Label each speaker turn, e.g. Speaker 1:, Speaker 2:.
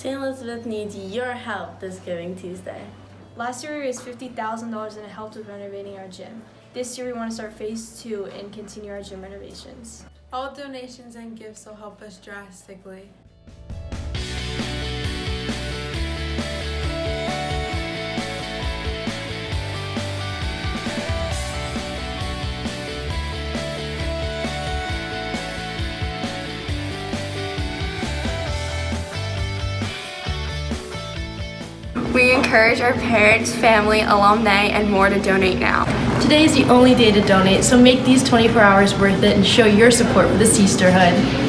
Speaker 1: St. Elizabeth needs your help this Giving Tuesday.
Speaker 2: Last year we raised $50,000 and it helped with renovating our gym. This year we want to start phase 2 and continue our gym renovations.
Speaker 3: All donations and gifts will help us drastically.
Speaker 4: We encourage our parents, family, alumni, and more to donate now.
Speaker 5: Today is the only day to donate, so make these 24 hours worth it and show your support for the Sisterhood.